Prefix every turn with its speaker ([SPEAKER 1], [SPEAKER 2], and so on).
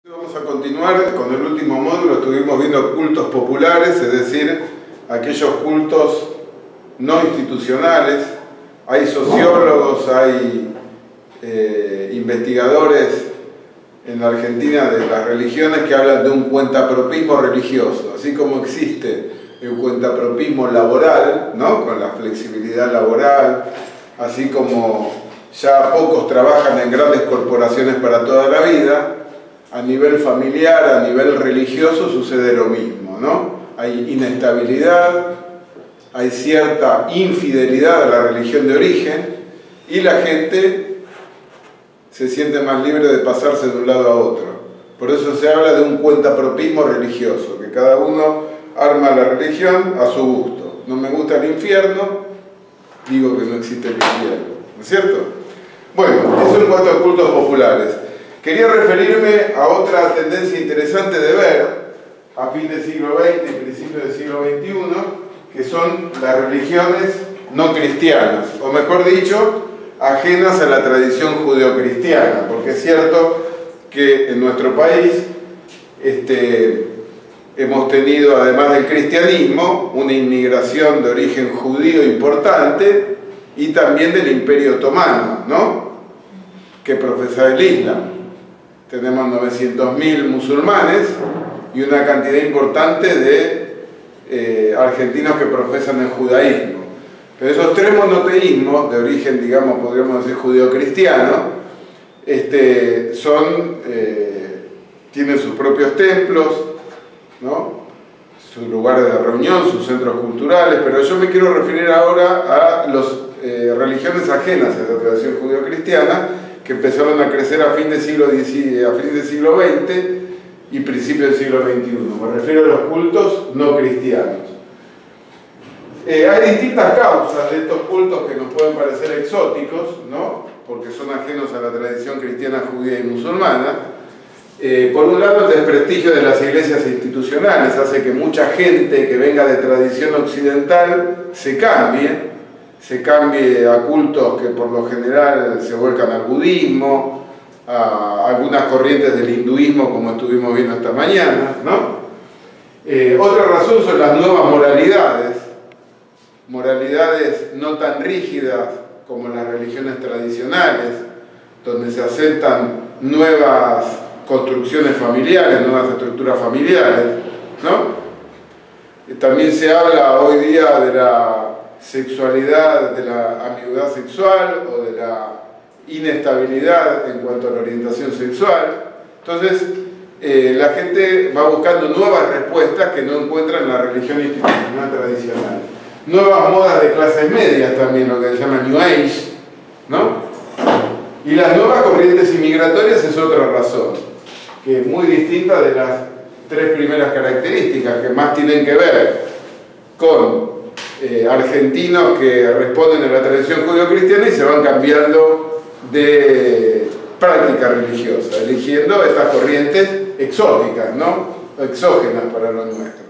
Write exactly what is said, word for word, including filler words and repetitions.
[SPEAKER 1] Vamos a continuar con el último módulo. Estuvimos viendo cultos populares, es decir, aquellos cultos no institucionales. Hay sociólogos, hay eh, investigadores en la Argentina de las religiones que hablan de un cuentapropismo religioso, así como existe el cuentapropismo laboral, ¿no? Con la flexibilidad laboral, así como ya pocos trabajan en grandes corporaciones para toda la vida. A nivel familiar, a nivel religioso sucede lo mismo, ¿no? Hay inestabilidad, hay cierta infidelidad a la religión de origen y la gente se siente más libre de pasarse de un lado a otro. Por eso se habla de un cuentapropismo religioso, que cada uno arma la religión a su gusto. No me gusta el infierno, digo que no existe el infierno, ¿no es cierto? Bueno, eso en cuanto a cultos populares. Quería referirme a otra tendencia interesante de ver a fin del siglo veinte y principios del siglo veintiuno, que son las religiones no cristianas, o mejor dicho, ajenas a la tradición judeocristiana, porque es cierto que en nuestro país este, hemos tenido, además del cristianismo, una inmigración de origen judío importante y también del Imperio Otomano, ¿no? Que profesa el Islam. Tenemos novecientos mil musulmanes y una cantidad importante de eh, argentinos que profesan el judaísmo. Pero esos tres monoteísmos, de origen, digamos, podríamos decir judeo-cristiano, este, son, eh, tienen sus propios templos, ¿no? Sus lugares de reunión, sus centros culturales, pero yo me quiero referir ahora a las eh, religiones ajenas a la tradición judeo-cristiana, que empezaron a crecer a fin del siglo diez, a fin del siglo veinte y principios del siglo veintiuno. Me refiero a los cultos no cristianos. Eh, hay distintas causas de estos cultos que nos pueden parecer exóticos, ¿no? Porque son ajenos a la tradición cristiana, judía y musulmana. Eh, por un lado, el desprestigio de las iglesias institucionales hace que mucha gente que venga de tradición occidental se cambie, se cambie a cultos que por lo general se vuelcan al budismo, a algunas corrientes del hinduismo como estuvimos viendo esta mañana, ¿no? Eh, otra razón son las nuevas moralidades, moralidades no tan rígidas como en las religiones tradicionales, donde se aceptan nuevas construcciones familiares, nuevas estructuras familiares, ¿no? También se habla hoy día de la sexualidad, de la ambigüedad sexual o de la inestabilidad en cuanto a la orientación sexual. Entonces, eh, la gente va buscando nuevas respuestas que no encuentra en la religión institucional tradicional. Nuevas modas de clases medias también, lo que se llama New Age, ¿no? Y las nuevas corrientes inmigratorias es otra razón, que es muy distinta de las tres primeras características, que más tienen que ver con Eh, argentinos que responden a la tradición judeo-cristiana y se van cambiando de práctica religiosa, eligiendo estas corrientes exóticas, ¿no? Exógenas para lo nuestro.